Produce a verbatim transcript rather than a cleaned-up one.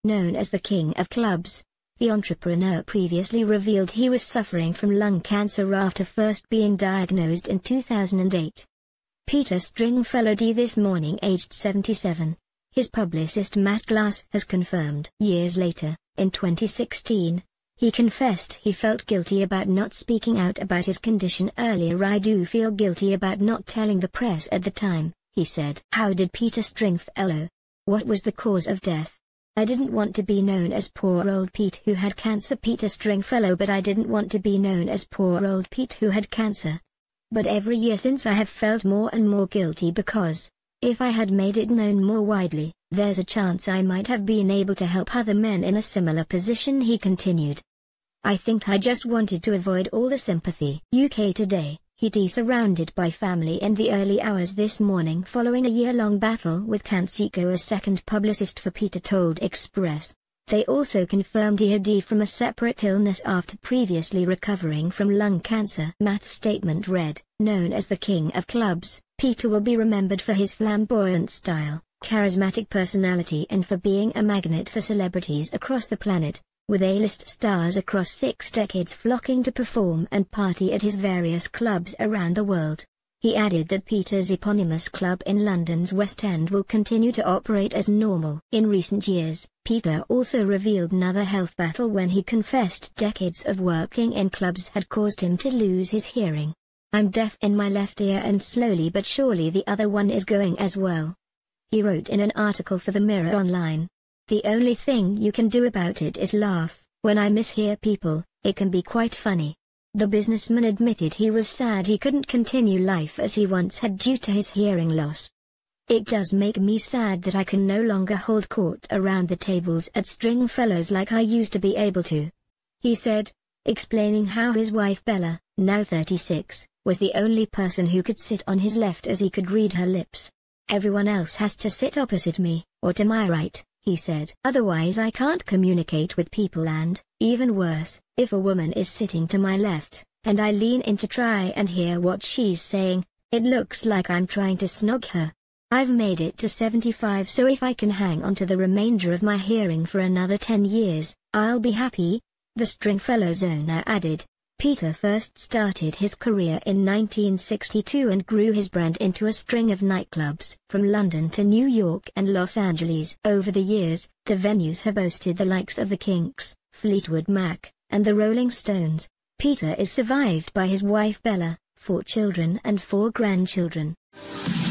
Known as the King of Clubs, the entrepreneur previously revealed he was suffering from lung cancer after first being diagnosed in two thousand eight. Peter Stringfellow died this morning aged seventy-seven. His publicist Matt Glass has confirmed. Years later, in twenty sixteen, he confessed he felt guilty about not speaking out about his condition earlier. "I do feel guilty about not telling the press at the time," he said. How did Peter Stringfellow? What was the cause of death? "I didn't want to be known as poor old Pete who had cancer." Peter Stringfellow. But I didn't want to be known as poor old Pete who had cancer. But every year since I have felt more and more guilty because, if I had made it known more widely, there's a chance I might have been able to help other men in a similar position," he continued. "I think I just wanted to avoid all the sympathy." U K Today. He died surrounded by family in the early hours this morning following a year-long battle with cancer. A second publicist for Peter told Express. They also confirmed he had died from a separate illness after previously recovering from lung cancer. Matt's statement read, "Known as the King of Clubs, Peter will be remembered for his flamboyant style, charismatic personality and for being a magnet for celebrities across the planet, with A-list stars across six decades flocking to perform and party at his various clubs around the world." He added that Peter's eponymous club in London's West End will continue to operate as normal. In recent years, Peter also revealed another health battle when he confessed decades of working in clubs had caused him to lose his hearing. "I'm deaf in my left ear and slowly but surely the other one is going as well," he wrote in an article for the Mirror Online. "The only thing you can do about it is laugh. When I mishear people, it can be quite funny." The businessman admitted he was sad he couldn't continue life as he once had due to his hearing loss. "It does make me sad that I can no longer hold court around the tables at Stringfellows like I used to be able to," he said, explaining how his wife Bella, now thirty-six, was the only person who could sit on his left as he could read her lips. "Everyone else has to sit opposite me, or to my right," he said. "Otherwise I can't communicate with people and, even worse, if a woman is sitting to my left, and I lean in to try and hear what she's saying, it looks like I'm trying to snog her. I've made it to seventy-five, so if I can hang on to the remainder of my hearing for another ten years, I'll be happy," the Stringfellows owner added. Peter first started his career in nineteen sixty-two and grew his brand into a string of nightclubs from London to New York and Los Angeles. Over the years, the venues have boasted the likes of the Kinks, Fleetwood Mac, and the Rolling Stones. Peter is survived by his wife Bella, four children and four grandchildren.